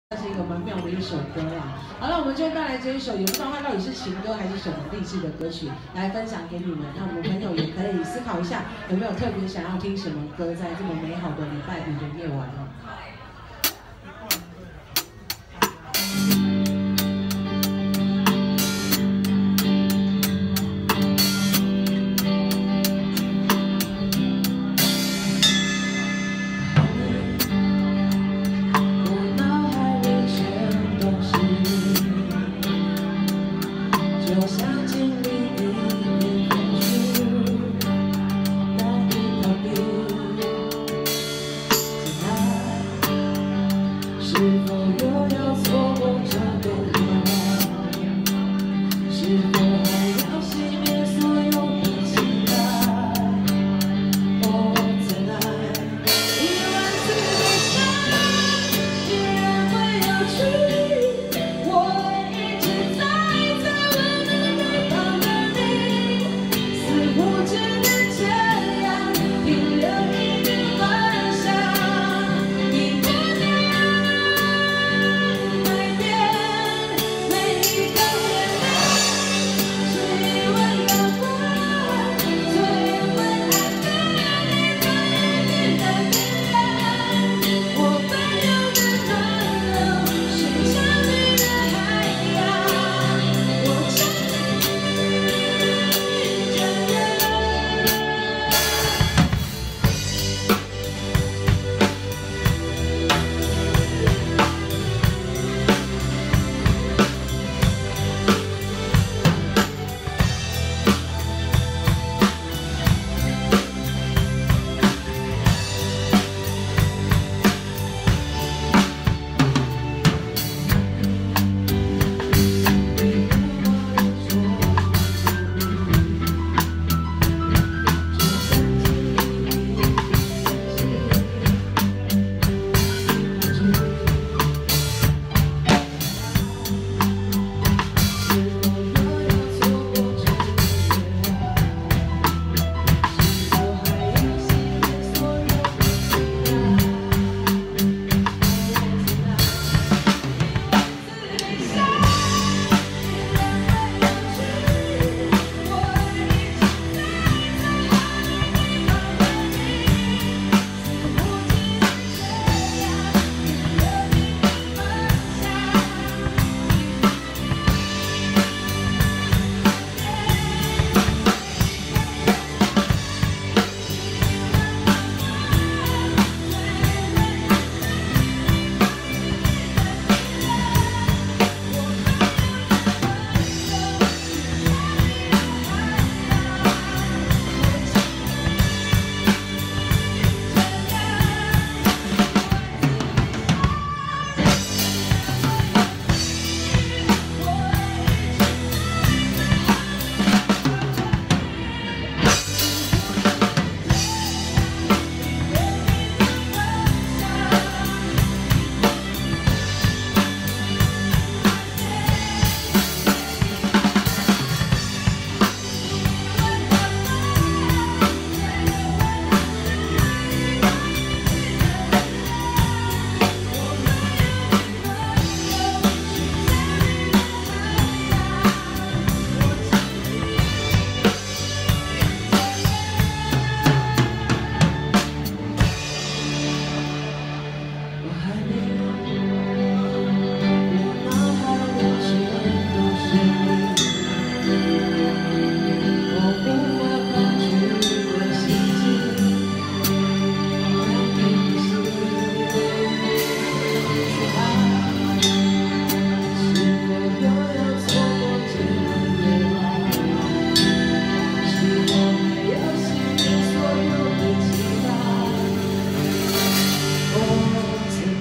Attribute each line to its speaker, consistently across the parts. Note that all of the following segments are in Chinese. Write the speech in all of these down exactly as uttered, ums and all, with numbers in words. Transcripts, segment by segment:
Speaker 1: 是一个蛮妙的一首歌啦。好了，我们就带来这一首，也不知道它到底是情歌还是什么励志的歌曲，来分享给你们。那我们朋友也可以思考一下，有没有特别想要听什么歌，在这么美好的礼拜五的夜晚哦。 就像经历一片风雪，难以逃避。Tonight， 是否又要错过这个夜晚？是否还要熄灭所有的期待？哦 ，Tonight， 一万次悲伤依然会有趣，我一直在。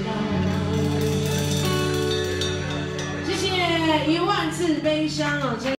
Speaker 1: 一万次悲伤哦。